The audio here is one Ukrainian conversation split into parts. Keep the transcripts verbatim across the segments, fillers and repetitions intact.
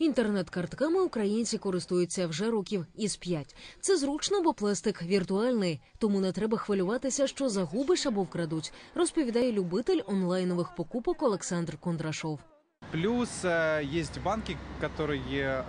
Інтернет-картками українці користуються вже років із п'ять. Це зручно, бо пластик віртуальний, тому не треба хвилюватися, що загубиш або вкрадуть, розповідає любитель онлайнових покупок Олександр Кондрашов. Плюс есть банки, которые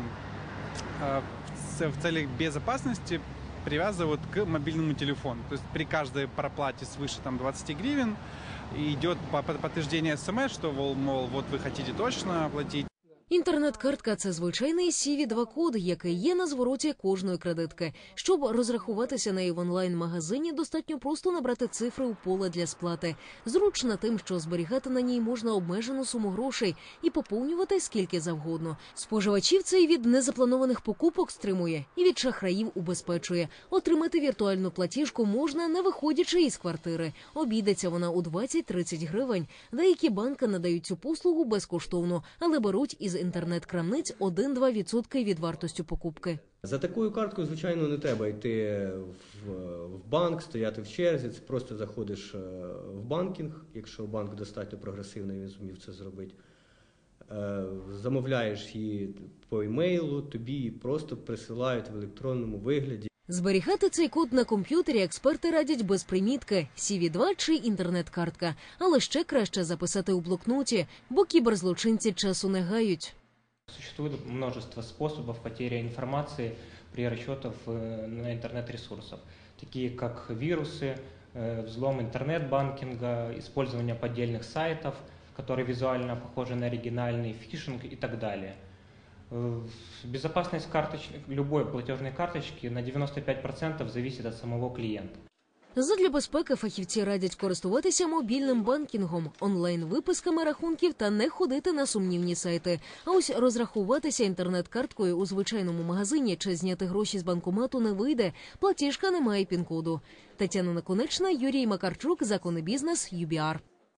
в целях безопасности привязывают к мобильному телефону. То есть при каждой проплате свыше там, двадцати гривен идет подтверждение смс, что, мол, вот вы хотите точно оплатить. Інтернет-картка – це звичайний сі ві два код, який є на звороті кожної кредитки. Щоб розрахуватися нею в онлайн-магазині, достатньо просто набрати цифри у поле для сплати. Зручно тим, що зберігати на ній можна обмежену суму грошей і поповнювати скільки завгодно. Споживачів це і від незапланованих покупок стримує, і від шахраїв убезпечує. Отримати віртуальну платіжку можна, не виходячи із квартири. Обійдеться вона у двадцять-тридцять гривень. Деякі банки надають цю послугу безкоштовно, але беруть із інтернет-крамниць один-два відсотки від вартості покупки. За такою карткою, звичайно, не треба йти в, в банк, стояти в черзі. Це просто заходиш в банкінг, якщо банк достатньо прогресивний, він зумів це зробити. Замовляєш її по емейлу, тобі просто присилають в електронному вигляді. Зберігати цей код на комп'ютері експерти радять без примітки – сі ві два чи інтернет-картка. Але ще краще записати у блокноті, бо кіберзлочинці часу не гають. Существует множество способов потери информации при расчетах на интернет-ресурсов, такие как вирусы, взлом интернет-банкинга, использование поддельных сайтов, которые визуально похожи на оригинальный, фишинг и так далее. Безопасность карточ... любой платежной карточки на девяносто пять процентов зависит от самого клиента. Задля безпеки фахівці радять користуватися мобільним банкінгом, онлайн-виписками рахунків та не ходити на сумнівні сайти. А ось розрахуватися інтернет-карткою у звичайному магазині чи зняти гроші з банкомату не вийде. Платіжка не має пін-коду. Тетяна Наконечна, Юрій Макарчук, Закони бізнес, ю бі ар.